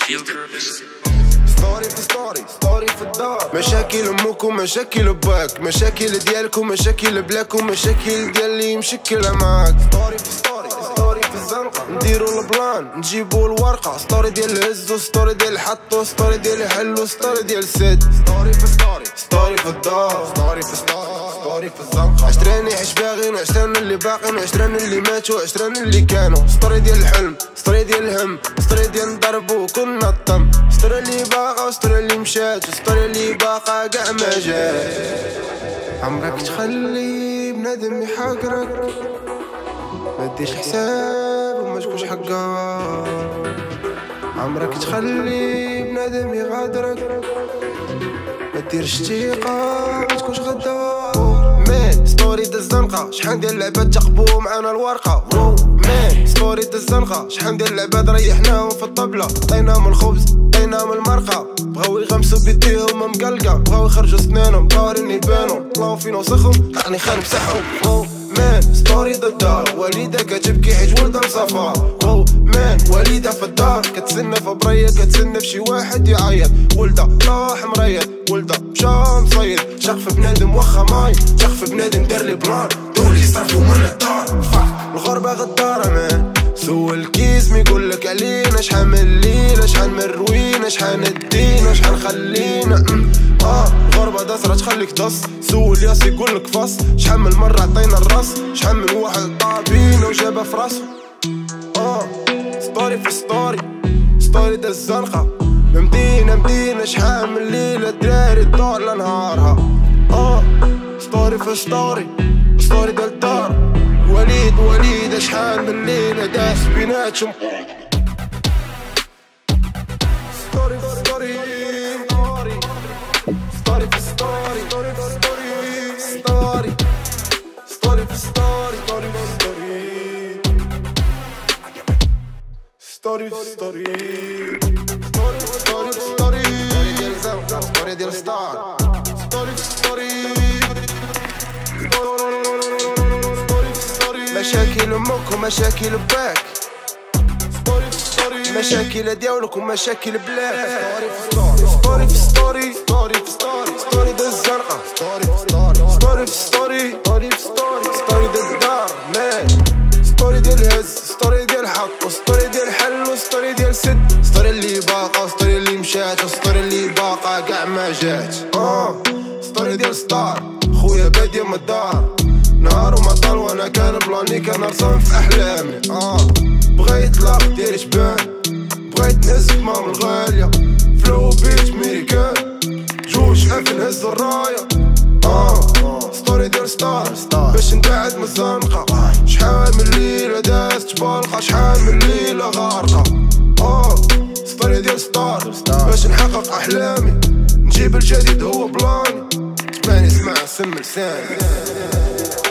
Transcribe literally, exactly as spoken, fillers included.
ستوري في ستوري ستوري في الدار. مشاكل امك ومشاكل باك، مشاكل ديالك ومشاكل بلاك ومشاكل ديال اللي مشكله معاك. ستوري في ستوري ستوري في الزنقه، نديرو البلان نجيبو الورقه. ستوري ديال الهز وستوري ديال الحط وستوري ديال الحل وستوري ديال السد. ستوري في ستوري ستوري في الدار. ستوري في ستوري ستوري في الزنقه. عشراني عش باغيين وعشران اللي باقين وعشران اللي ماتوا وعشران اللي كانوا. ستوري ديال الحلم ستوري ديال الهم ستوري ديال نضربو وكنا الطم. ستوري اللي باقا وستوري اللي مشات وستوري اللي باقا كاع ما جات. عمرك تخلي بنادم يحقرك، ما ديش حساب وما تكونش حقار. عمرك تخلي بنادم يغادرك، ما ديرش ثقة ما تكونش غدار. مان ستوري د الزنقة، شحال ديال العباد تقبو معانا الورقة. مان ستوري د الزنقة، شحال ديال العباد ريحناهم في الطبلة. عطيناهم الخبز عطيناهم المرقة، بغاو يغمسو بيديهم مقلقة، بغاو يخرجو سنانهم بغاو راني يبانو، طلعو فينا وسخهم عقني خان مسحهم. مان ستوري د الدار، والدة كتبكي حيت ولدها مسافر. او مان والدة في الدار كتسنى في برية، كتسنى في شي واحد يعيط. ولدها طاح مريض، ولدها مشا مصيد. شاق في بنادم واخا ماي، شاق في بنادم دار لي بلان، دولي صرفو من الدار. الغربة غدارة مان، سول كيس ميقولك علينا. شحال من الليلة شحال من روينا، شحال ندينا شحال خلينا. اه الغربة داسرة تخليك تص، سول ياس يقولك فص. شحال من مرة عطينا الراس، شحال من واحد طابينا وجابها في راسو. اه ستوري في ستوري ستوري دا الزنقة. مدينة مدينة شحال من ليلة الدراري الدار لنهارها. اه ستوري في ستوري ستوري دا الدار. وليد وليدة شحال من ليلة داس بيناتهم. ستوري في ستوري ستوري في ستوري ستوري في ستوري ستوري في ستوري ستوري في ستوري ستوري في ستوري ستوري ستوري ستوري ديال الزنقة. ستوري ديال ستار. ستوري في ستوري مشاكل امك ومشاكل باك، مشاكل ديالك ومشاكل بلاك. ستوري في ستوري ستوري في ستوري ستوري د الزنقة. ستوري في ستوري ستوري في ستوري ستوري في ستوري ستوري د الدار. مان ستوري ديال الهز ستوري ديال الحق وستوري ديال الحل وستوري ديال السد. ستوري اللي باقا وستوري اللي مشات وستوري اللي باقا كاع ما جات. اه ستوري ديال ستار. خويا بادية من الدار، نهار ومطر وانا كان بلاني كنرسم في احلامي. اه بغيت لاق ديالي تبان، بغيت نهز مام الغالية فلو بيت ميريكان. جوج الف نهز الراية. اه ستوري ديال ستار باش نبعد من الزنقة. شحال من ليلة دازت بالقة، شحال من ليلة غارقة. اه ستوري ديال ستار باش نحقق احلامي، نجيب الجديد هو بلاني. تباني اسمع سم لساني.